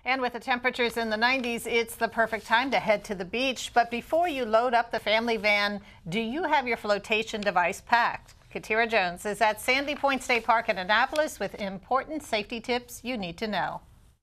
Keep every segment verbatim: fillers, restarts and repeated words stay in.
And with the temperatures in the nineties, it's the perfect time to head to the beach. But before you load up the family van, do you have your flotation device packed? Katerra Jones is at Sandy Point State Park in Annapolis with important safety tips you need to know.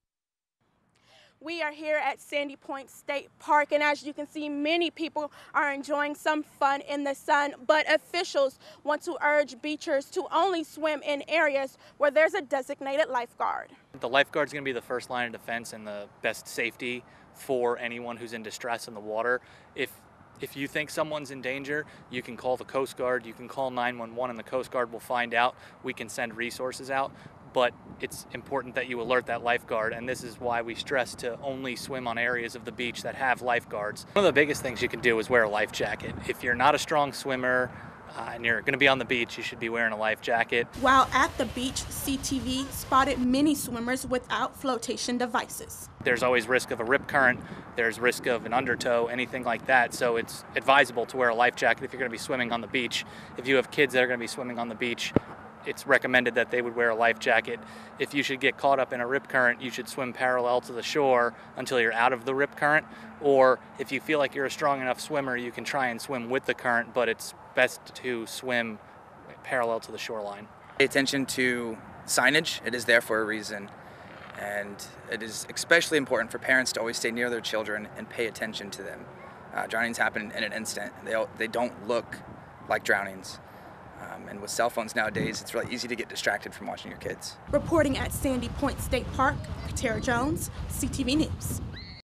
We are here at Sandy Point State Park, and as you can see, many people are enjoying some fun in the sun, but officials want to urge beachers to only swim in areas where there's a designated lifeguard. The lifeguard is going to be the first line of defense and the best safety for anyone who's in distress in the water. If If you think someone's in danger, you can call the Coast Guard, you can call nine one one and the Coast Guard will find out. We can send resources out, but it's important that you alert that lifeguard, and this is why we stress to only swim on areas of the beach that have lifeguards. One of the biggest things you can do is wear a life jacket. If you're not a strong swimmer, Uh, and you're going to be on the beach, you should be wearing a life jacket. While at the beach, C T V spotted many swimmers without flotation devices. There's always risk of a rip current, there's risk of an undertow, anything like that, so it's advisable to wear a life jacket if you're going to be swimming on the beach. If you have kids that are going to be swimming on the beach, it's recommended that they would wear a life jacket. If you should get caught up in a rip current, you should swim parallel to the shore until you're out of the rip current. Or if you feel like you're a strong enough swimmer, you can try and swim with the current, but it's best to swim parallel to the shoreline. Pay attention to signage. It is there for a reason. And it is especially important for parents to always stay near their children and pay attention to them. Uh, drownings happen in an instant. They, they don't look like drownings. Um, and with cell phones nowadays, it's really easy to get distracted from watching your kids. Reporting at Sandy Point State Park, Katerra Jones, C T V News.